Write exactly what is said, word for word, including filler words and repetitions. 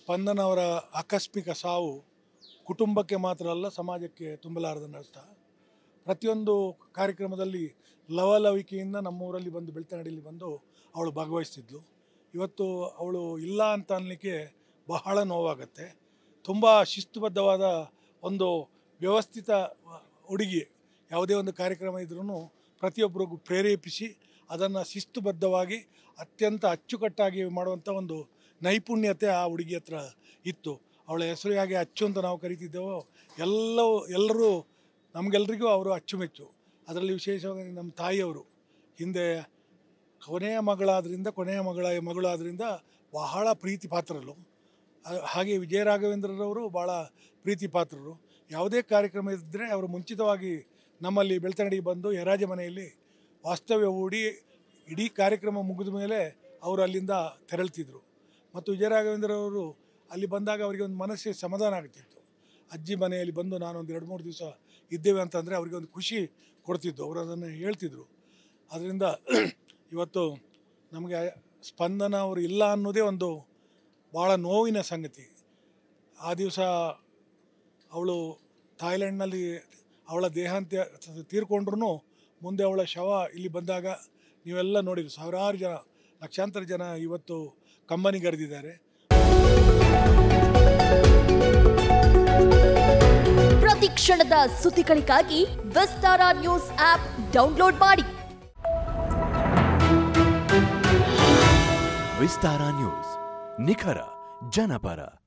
ಸ್ಪಂದನ ಅವರ ಆಕಸ್ಮಿಕ ಸಾವು ಕುಟುಂಬಕ್ಕೆ ಮಾತ್ರ ಅಲ್ಲ, ಸಮಾಜಕ್ಕೆ ತುಂಬಲಾರದ ನಷ್ಟ. ಪ್ರತಿಯೊಂದು ಕಾರ್ಯಕ್ರಮದಲ್ಲಿ ಲವಲವಿಕೆಯಿಂದ ನಮ್ಮೂರಲ್ಲಿ ಬಂದು ಬೆಳ್ತಂಗಡಿಯಲ್ಲಿ ಬಂದು ಅವಳು ಭಾಗವಹಿಸ್ತಿದ್ಲು. ಇವತ್ತು ಅವಳು ಇಲ್ಲ ಅಂತ ಅನ್ನಲಿಕ್ಕೆ ಬಹಳ ನೋವಾಗುತ್ತೆ. ತುಂಬ ಶಿಸ್ತುಬದ್ಧವಾದ ಒಂದು ವ್ಯವಸ್ಥಿತ ಹುಡುಗಿ. ಯಾವುದೇ ಒಂದು ಕಾರ್ಯಕ್ರಮ ಇದ್ರೂ ಪ್ರತಿಯೊಬ್ಬರಿಗೂ ಪ್ರೇರೇಪಿಸಿ ಅದನ್ನು ಶಿಸ್ತುಬದ್ಧವಾಗಿ ಅತ್ಯಂತ ಅಚ್ಚುಕಟ್ಟಾಗಿ ಮಾಡುವಂಥ ಒಂದು ನೈಪುಣ್ಯತೆ ಆ ಹುಡುಗಿ ಹತ್ರ ಇತ್ತು. ಅವಳ ಹೆಸರು ಹೇಗೆ ಅಚ್ಚು ಅಂತ ನಾವು ಕರಿತಿದ್ದೆವೋ ಎಲ್ಲವೂ ಎಲ್ಲರೂ ನಮಗೆಲ್ಲರಿಗೂ ಅವರು ಅಚ್ಚುಮೆಚ್ಚು. ಅದರಲ್ಲಿ ವಿಶೇಷವಾಗಿ ನಮ್ಮ ತಾಯಿಯವರು ಹಿಂದೆ ಕೊನೆಯ ಮಗಳಾದ್ರಿಂದ ಕೊನೆಯ ಮಗಳ ಮಗಳಾದ್ರಿಂದ ಬಹಳ ಪ್ರೀತಿ ಪಾತ್ರರು. ಹಾಗೆ ವಿಜಯ ರಾಘವೇಂದ್ರರವರು ಭಾಳ ಪ್ರೀತಿ ಪಾತ್ರರು. ಯಾವುದೇ ಕಾರ್ಯಕ್ರಮ ಇದ್ದರೆ ಅವರು ಮುಂಚಿತವಾಗಿ ನಮ್ಮಲ್ಲಿ ಬೆಳ್ತಂಗಡಿಗೆ ಬಂದು ಯರಾಜ ಮನೆಯಲ್ಲಿ ವಾಸ್ತವ್ಯ ಹೂಡಿ ಇಡೀ ಕಾರ್ಯಕ್ರಮ ಮುಗಿದ ಮೇಲೆ ಅವರು ಅಲ್ಲಿಂದ ತೆರಳ್ತಿದ್ರು. ಮತ್ತು ವಿಜಯ ರಾಘವೇಂದ್ರವರು ಅಲ್ಲಿ ಬಂದಾಗ ಅವರಿಗೆ ಒಂದು ಮನಸ್ಸಿಗೆ ಸಮಾಧಾನ ಆಗ್ತಿತ್ತು. ಅಜ್ಜಿ ಮನೆಯಲ್ಲಿ ಬಂದು ನಾನೊಂದು ಎರಡು ಮೂರು ದಿವಸ ಇದ್ದೇವೆ ಅಂತಂದರೆ ಅವರಿಗೆ ಒಂದು ಖುಷಿ ಕೊಡ್ತಿದ್ದು. ಅವರು ಅದನ್ನು ಹೇಳ್ತಿದ್ರು. ಅದರಿಂದ ಇವತ್ತು ನಮಗೆ ಸ್ಪಂದನ ಅವರು ಇಲ್ಲ ಅನ್ನೋದೇ ಒಂದು ಭಾಳ ನೋವಿನ ಸಂಗತಿ. ಆ ದಿವಸ ಅವಳು ಥಾಯ್ಲೆಂಡ್ನಲ್ಲಿ ಅವಳ ದೇಹಾಂತ್ಯ ತೀರ್ಕೊಂಡ್ರೂ ಮುಂದೆ ಅವಳ ಶವ ಇಲ್ಲಿ ಬಂದಾಗ ನೀವೆಲ್ಲ ನೋಡಿದ್ರು, ಸಾವಿರಾರು ಜನ ಲಕ್ಷಾಂತರ ಜನ ಇವತ್ತು ಕಂಬನಿಗರೆದಿದ್ದಾರೆ. ಪ್ರತಿ ಕ್ಷಣದ ಸುದ್ದಿಗಳಿಗಾಗಿ ವಿಸ್ತಾರ ನ್ಯೂಸ್ ಆಪ್ ಡೌನ್ಲೋಡ್ ಮಾಡಿ. ವಿಸ್ತಾರ ನ್ಯೂಸ್, ನಿಖರ ಜನಪರ.